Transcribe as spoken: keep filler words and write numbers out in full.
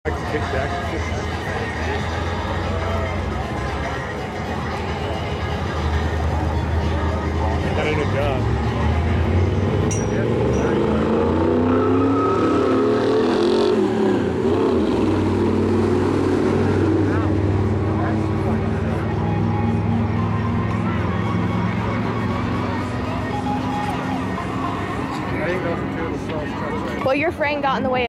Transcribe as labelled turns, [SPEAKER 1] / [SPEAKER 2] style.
[SPEAKER 1] I can kick back. Got a new job.
[SPEAKER 2] Well, your friend got in the way.